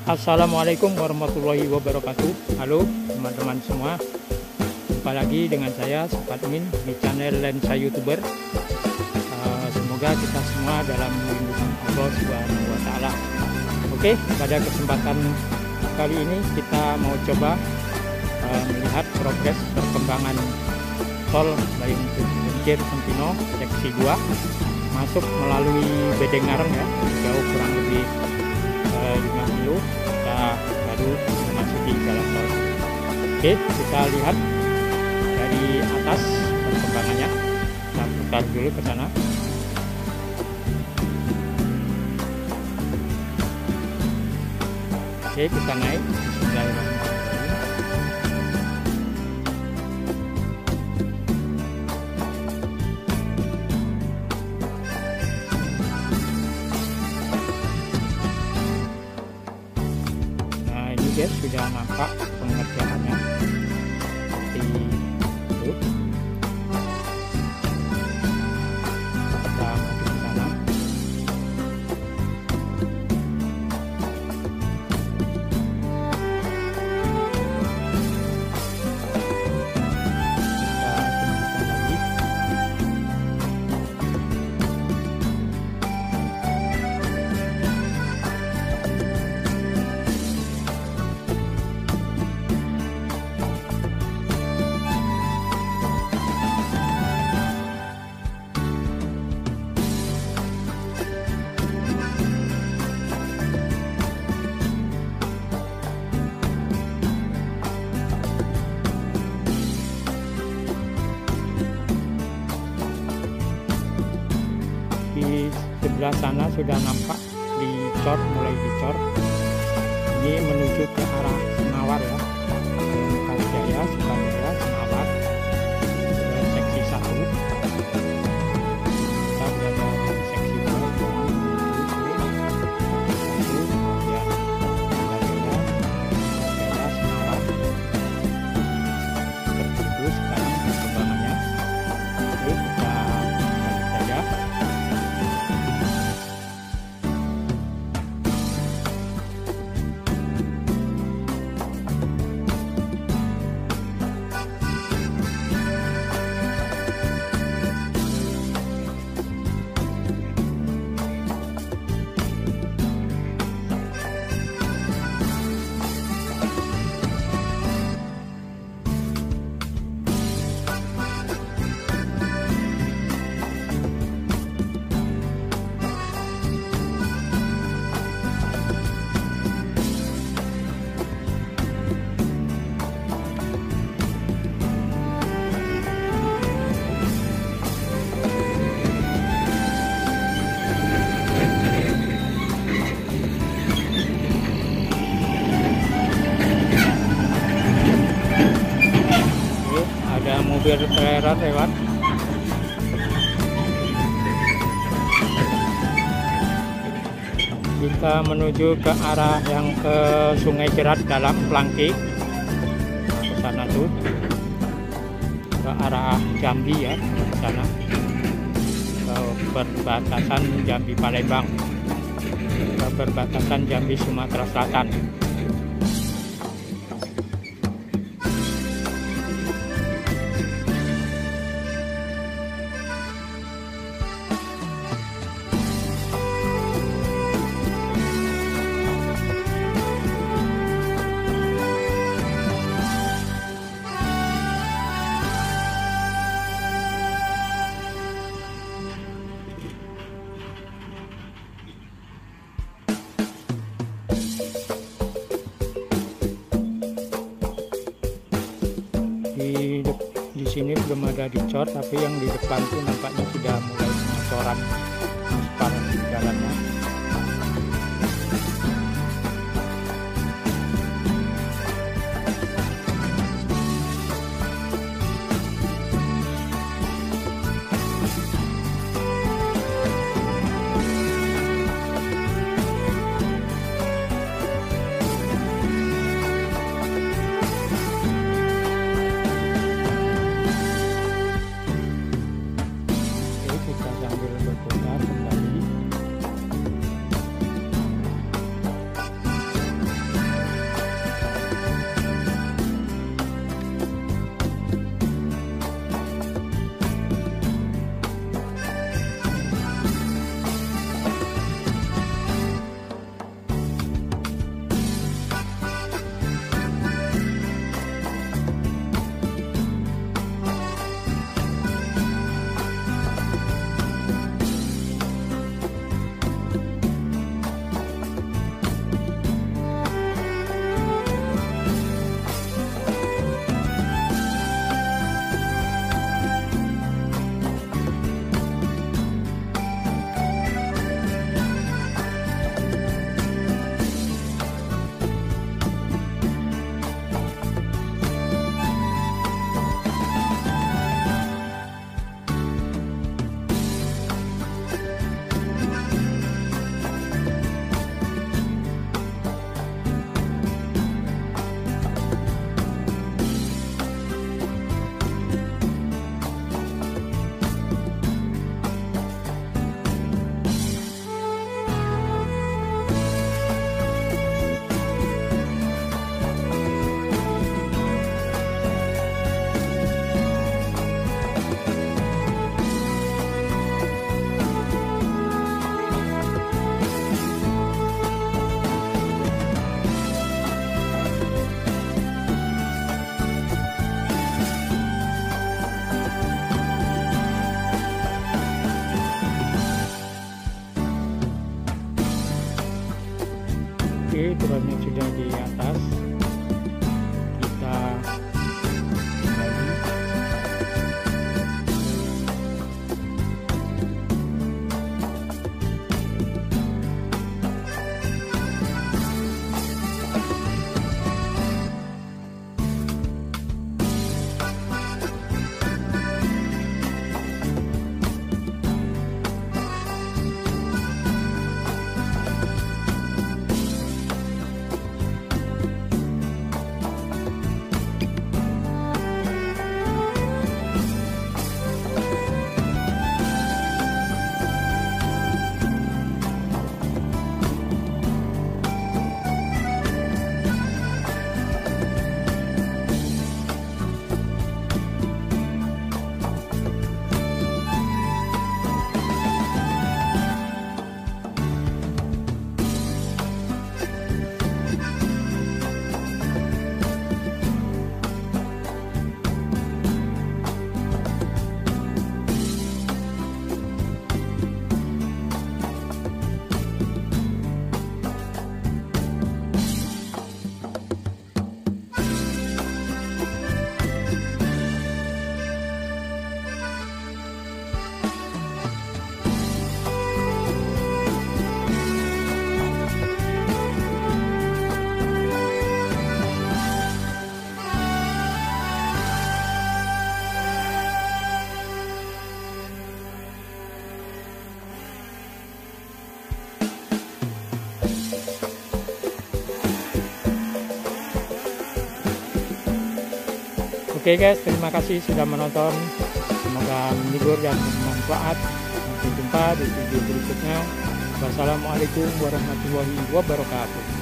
Assalamualaikum warahmatullahi wabarakatuh. Halo teman-teman semua, jumpa lagi dengan saya Sobat Min di channel Lensa Youtuber. Semoga kita semua dalam lindungan Allah Subhanahu wa Ta'ala. Oke, pada kesempatan kali ini kita mau coba melihat progres perkembangan tol Layang Kuncir Sempino seksi 2 masuk melalui Bedengareng ya, jauh kurang lebih 5 kilo. Kita baru memasuki jalan tol. Oke, kita lihat dari atas perkembangannya. Kita putar dulu ke sana. Oke, kita naik. Bismillahirrahmanirrahim. Guys, sudah nampak pengerjaannya seperti itu. Kita maju ke sana. Kita tunjukkan lagi. Di sebelah sana sudah nampak dicor, mulai dicor. Ini menuju ke arah Senawar ya, Kalijaya, Sukajaya, Senawar, seksi 1. Kita berada di seksi 2, kemudian Kalijaya, Senawar. Seperti itu sekarang perkembangannya. Oke, kita lanjut saja. Ada mobil trailer lewat. Kita menuju ke arah yang ke Sungai Jerat dalam Plangki, ke sana tuh, ke arah Jambi ya, ke sana, ke perbatasan Jambi Palembang, ke perbatasan Jambi Sumatera Selatan. Di sini belum ada dicor, tapi yang di depan tuh nampaknya sudah mulai pengecoran aspal jalannya. Kita sambil berputar kembali. Oke, drone-nya sudah di atas. Kita kembali. Oke guys, terima kasih sudah menonton. Semoga menghibur dan bermanfaat. Sampai jumpa di video berikutnya. Wassalamualaikum warahmatullahi wabarakatuh.